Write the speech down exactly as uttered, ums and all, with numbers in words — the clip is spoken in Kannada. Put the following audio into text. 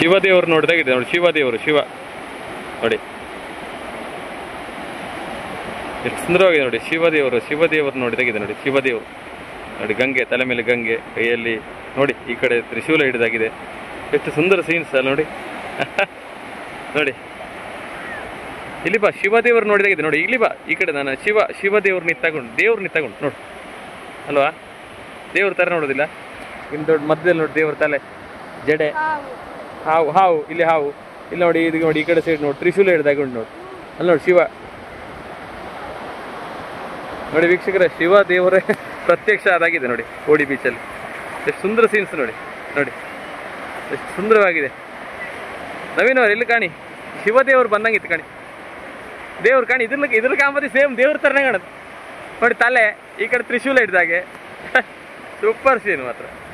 ಶಿವದೇವರು ನೋಡಿದಾಗಿದೆ ನೋಡಿ, ಶಿವದೇವರು ಶಿವ ನೋಡಿ ಎಷ್ಟು ಸುಂದರವಾಗಿದೆ ನೋಡಿ. ಶಿವದೇವರು ಶಿವದೇವರು ನೋಡಿದಾಗಿದೆ ನೋಡಿ, ಶಿವದೇವರು ನೋಡಿ. ಗಂಗೆ ತಲೆ ಮೇಲೆ ಗಂಗೆ, ಕೈಯಲ್ಲಿ ನೋಡಿ ಈ ಕಡೆ ತ್ರಿಶೂಲ ಹಿಡಿದಾಗಿದೆ. ಎಷ್ಟು ಸುಂದರ ಸೀನ್ಸ್ ಅಲ್ಲ ನೋಡಿ. ನೋಡಿ ಇಲ್ಲಿ ಬಾ, ಶಿವದೇವರು ನೋಡಿದಾಗಿದೆ ನೋಡಿ. ಇಲ್ಲಿ ಬಾ ಈ ಕಡೆ, ನಾನು ಶಿವ ಶಿವದೇವ್ರು ನಿಂತಗೊಂಡು ದೇವ್ರು ನಿಂತಗೊಂಡು ನೋಡು ಅಲ್ವಾ, ದೇವ್ರ ತರ ನೋಡೋದಿಲ್ಲ. ಇನ್ನು ದೊಡ್ಡ ಮಧ್ಯದಲ್ಲಿ ನೋಡಿ ದೇವ್ರ ತಲೆ, ಜಡೆ, ಹಾವು ಹಾವು ಇಲ್ಲಿ ಹಾವು ಇಲ್ಲಿ ನೋಡಿ. ಇದು ನೋಡಿ ಈ ಕಡೆ ಸೈಡ್ ನೋಡಿ ತ್ರಿಶೂಲ ಹಿಡಿದಾಗೊಂಡು ನೋಡಿ, ಅಲ್ಲಿ ನೋಡಿ ಶಿವ ನೋಡಿ. ವೀಕ್ಷಕರೇ, ಶಿವ ದೇವರೇ ಪ್ರತ್ಯಕ್ಷ ಆದಾಗಿದೆ ನೋಡಿ ಓಡಿ ಬೀಚಲ್ಲಿ. ಎಷ್ಟು ಸುಂದರ ಸೀನ್ಸ್ ನೋಡಿ ನೋಡಿ, ಎಷ್ಟು ಸುಂದರವಾಗಿದೆ. ನವೀನ್ ಅವ್ರು ಇಲ್ಲಿ ಕಾಣಿ, ಶಿವದೇವರು ಬಂದಂಗಿತ್ತು ಕಾಣಿ, ದೇವ್ರು ಕಾಣಿ. ಇದ್ರ ಇದ್ರ ಕಾಂಬದಿ ಸೇಮ್ ದೇವ್ರ ಥರನೇ ಕಾಣುತ್ತೆ ನೋಡಿ. ತಲೆ ಈ ಕಡೆ ತ್ರಿಶೂಲ ಹಿಡ್ದಾಗೆ. ಸೂಪರ್ ಸೀನ್ ಮಾತ್ರ.